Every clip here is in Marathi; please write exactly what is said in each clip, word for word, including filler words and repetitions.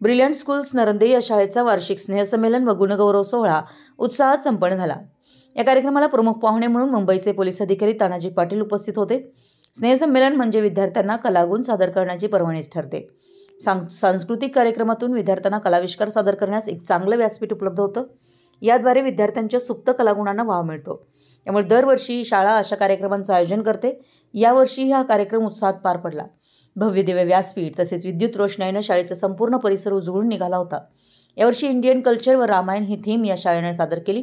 ब्रिलियंट स्कूल्स नरंदे या शाळेचा वार्षिक स्नेहसंमेलन व गुणगौरव सोहळा उत्साहात संपन्न झाला। या कार्यक्रमाला प्रमुख पाहुणे म्हणून मुंबईचे पोलीस अधिकारी तानाजी पाटील उपस्थित होते। स्नेहसंमेलन म्हणजे विद्यार्थ्यांना कलागुण सादर करण्याची पर्वणीच ठरते। सांस्कृतिक कार्यक्रमातून विद्यार्थ्यांना कलाविष्कार सादर करण्यास एक चांगलं व्यासपीठ उपलब्ध होतं। याद्वारे विद्यार्थ्यांच्या सुप्त कलागुणांना वाव मिळतो। त्यामुळे दरवर्षी शाळा अशा कार्यक्रमांचं आयोजन करते। यावर्षी हा कार्यक्रम उत्साहात पार पडला। भव्य दिव्य व्यासपीठ तसेच विद्युत रोषणाईने शाळेचा संपूर्ण परिसर उजळून निघाला होता। यावर्षी इंडियन कल्चर व रामायण ही थीम या शाळेने सादर केली।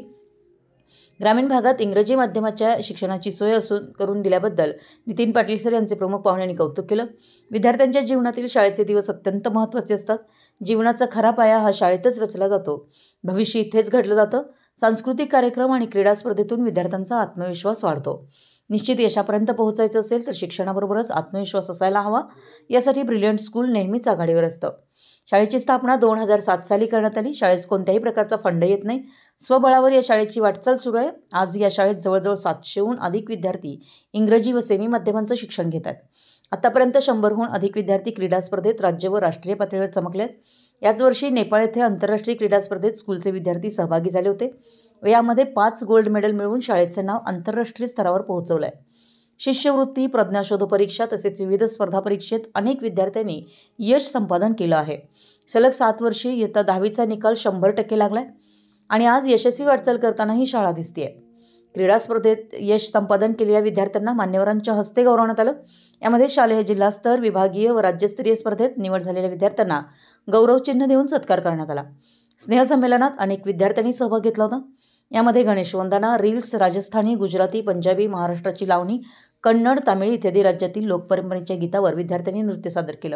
ग्रामीण भागात इंग्रजी माध्यमाच्या शिक्षणाची सोय असून करून दिल्याबद्दल नितीन पाटील सर यांचे प्रमुख पाहुण्यांनी कौतुक केलं। विद्यार्थ्यांच्या जीवनातील शाळेचे दिवस अत्यंत महत्त्वाचे असतात। जीवनाचा खरा पाया हा शाळेतच रचला जातो। भविष्य इथेच घडलं जातं। सांस्कृतिक कार्यक्रम आणि क्रीडा स्पर्धेतून विद्यार्थ्यांचा आत्मविश्वास वाढतो। निश्चित यशापर्यंत पोहोचायचं असेल तर शिक्षणाबरोबरच आत्मविश्वास असायला हवा। यासाठी ब्रिलियंट स्कूल नेहमीच आघाडीवर असतं। शाळेची स्थापना दोन हजार सात साली करण्यात आली। शाळेत कोणत्याही प्रकारचा फंड येत नाही। स्वबळावर या शाळेची वाटचाल सुरू आहे। आज या शाळेत जवळजवळ सातशेहून अधिक विद्यार्थी इंग्रजी व सेमी माध्यमांचं शिक्षण घेतात। आतापर्यंत शंभरहून अधिक विद्यार्थी क्रीडा स्पर्धेत राज्य व राष्ट्रीय पातळीवर चमकलेत। याच वर्षी नेपाळ येथे आंतरराष्ट्रीय क्रीडा स्पर्धेत स्कूलचे विद्यार्थी सहभागी झाले होते व यामध्ये पाच गोल्ड मेडल मिळवून शाळेचे नाव आंतरराष्ट्रीय स्तरावर पोहोचवलं आहे। शिष्यवृत्ती, प्रज्ञाशोध परीक्षा तसेच विविध स्पर्धा परीक्षेत अनेक विद्यार्थ्यांनी यश संपादन केलं आहे। सलग सात वर्षे इयत्ता दहावीचा निकाल शंभर टक्के लागलाय आणि आज यशस्वी वाटचाल करताना ही शाळा दिसतेय। क्रीडा स्पर्धेत यश संपादन केलेल्या विद्यार्थ्यांना मान्यवरांच्या हस्ते गौरवण्यात आलं। यामध्ये शालेय जिल्हास्तर, विभागीय व राज्यस्तरीय स्पर्धेत निवड झालेल्या विद्यार्थ्यांना गौरवचिन्ह देऊन सत्कार करण्यात आला। स्नेहसंमेलनात अनेक विद्यार्थ्यांनी सहभाग घेतला होता। यामध्ये गणेश वंदना, रील्स, राजस्थानी, गुजराती, पंजाबी, महाराष्ट्राची लावणी, कन्नड, तामिळ इत्यादी राज्यातील लोकपरंपरेच्या गीतावर विद्यार्थ्यांनी नृत्य सादर केलं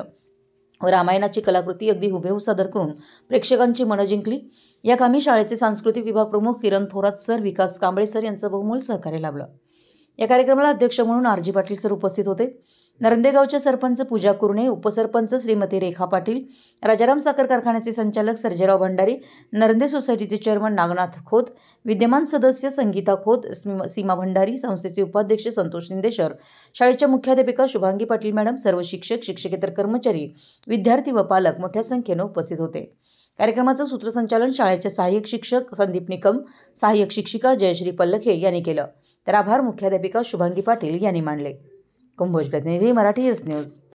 व रामायणाची कलाकृती अगदी हुबेहूब सादर करून प्रेक्षकांची मनं जिंकली। या कामी शाळेचे सांस्कृतिक विभाग प्रमुख किरण थोरात सर, विकास कांबळे सर यांचं बहुमोल सहकार्य लाभलं। या कार्यक्रमाला अध्यक्ष म्हणून आर जी पाटील सर उपस्थित होते। नरंदे गावचे सरपंच पूजा कुरणे, उपसरपंच श्रीमती रेखा पाटील, राजाराम साखर कारखान्याचे संचालक सर्जेराव भंडारी, नरंदे सोसायटीचे चेअरमन नागनाथ खोत, विद्यमान सदस्य संगीता खोत, सीमा भंडारी, संस्थेचे उपाध्यक्ष संतोष निंदेशर, शाळेच्या मुख्याध्यापिका शुभांगी पाटील मॅडम, सर्व शिक्षक, शिक्षकेतर कर्मचारी, विद्यार्थी व पालक मोठ्या संख्येने उपस्थित होते। कार्यक्रमाचं सूत्रसंचालन शाळेचे सहाय्यक शिक्षक संदीप निकम, सहाय्यक शिक्षिका जयश्री पल्लखे यांनी केलं, तर आभार मुख्याध्यापिका शुभांगी पाटील यांनी मानले। कुंभोज प्रतिनिधी, मराठी एस न्यूज।